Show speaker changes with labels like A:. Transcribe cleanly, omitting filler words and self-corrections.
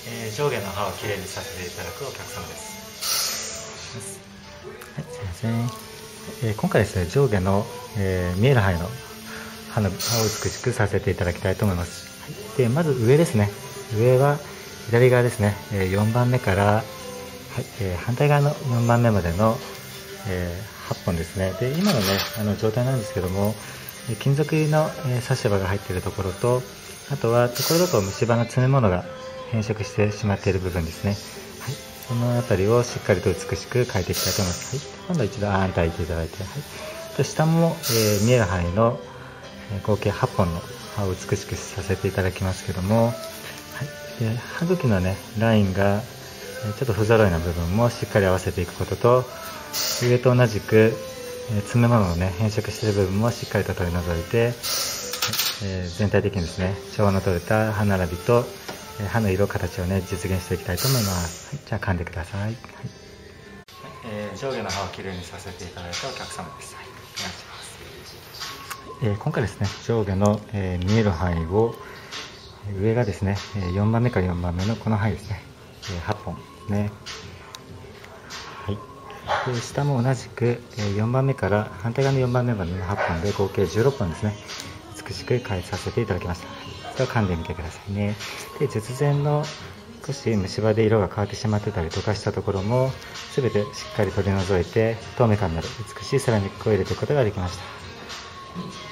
A: 上下の歯をきれいにさせていただくお客様です。はい、すいません。今回ですね、上下の、見える範囲の歯を美しくさせていただきたいと思います。はい、でまず上ですね。上は左側ですね、4番目から、はい、反対側の4番目までの、8本ですね。で今のね状態なんですけども、金属の差し歯が入っているところと、あとはところどころ虫歯の詰め物が変色してしまっている部分ですね。はい、そのあたりをしっかりと美しく描いていきたいと思います。はい、今度は一度あんと開いていただいて、はい、で下も、見える範囲の合計8本の歯を美しくさせていただきますけども、はい、で歯茎のねラインがちょっと不揃いな部分もしっかり合わせていくことと、上と同じく詰め物のね変色している部分もしっかりと取り除いて、全体的にですね調和の取れた歯並びと歯の色形をね実現していきたいと思います。はい、じゃあ噛んでください。はい、上下の歯をきれいにさせていただいたお客様です。はい、お願いします。今回ですね上下の、見える範囲を上がですね4番目から4番目のこの範囲ですね、8本ですね。はい、で下も同じく4番目から反対側の4番目までの8本で合計16本ですね美しく変えさせていただきました。それを噛んでみてくださいね。で術前の少し虫歯で色が変わってしまってたりとかしたところも全てしっかり取り除いて透明感のある美しいセラミックを入れていくことができました。